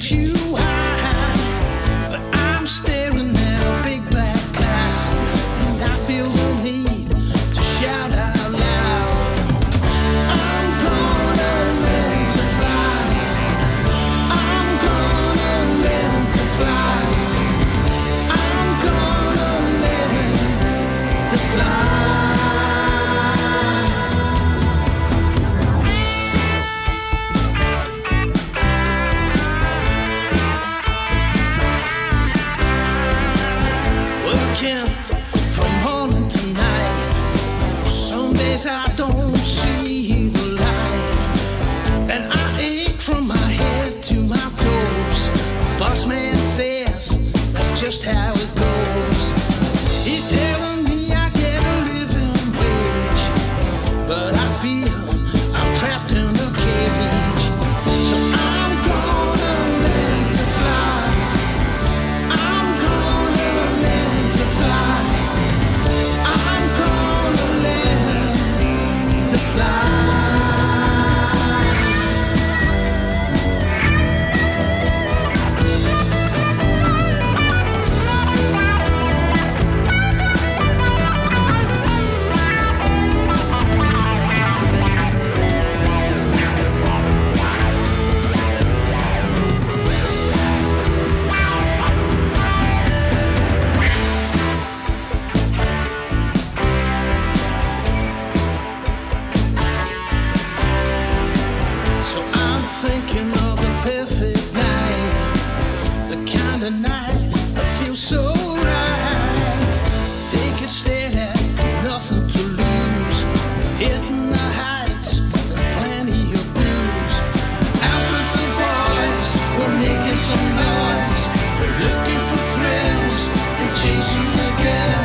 takes you high, but I'm staring at a big black cloud, and I feel the need to shout out loud. I'm gonna learn to fly. I'm gonna learn to fly. I'm gonna learn to fly. From morning to night, some days I don't see the light, and I ache from my head to my toes. Boss man says that's just how it goes. He's telling me I get a living wage, but I feel I'm trapped in a cage. So I'm gonna learn to fly. I'm gonna learn to fly. I'm gonna learn to fly. So I'm thinking of the perfect night, the kind of night that feels so right. Take it steady, nothing to lose, hitting the heights and plenty of blues. Out with the boys, we're making some noise, we're looking for thrills and chasing the girls.